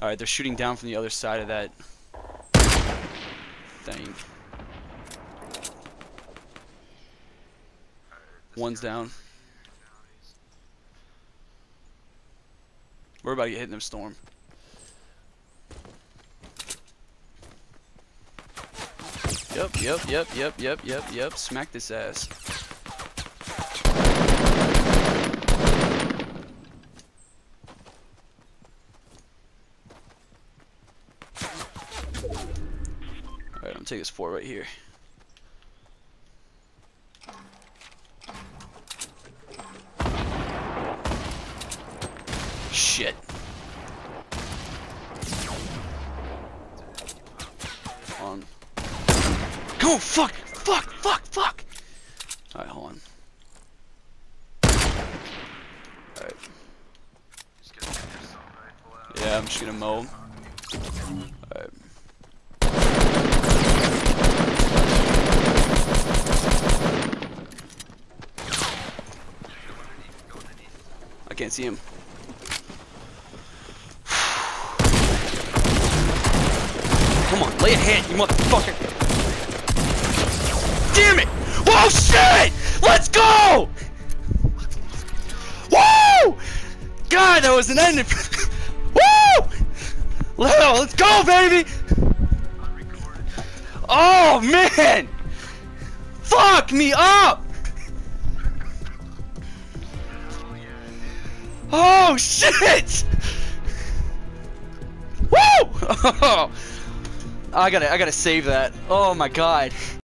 Alright, they're shooting down from the other side of that thing. One's down. We're about to get hit in the storm. Yep. Smack this ass. Alright, I'm gonna take this fort right here. Shit. On. Go! Fuck! Alright, hold on. Alright. Yeah, I'm just gonna mow. Alright. I can't see him. Come on, lay a hit, you motherfucker! Damn it! Whoa, shit! Let's go! Woo! God, that was an ending. Woo! Let's go, baby! Oh, man! Fuck me up! Oh, shit! Woo! I gotta save that. Oh my god.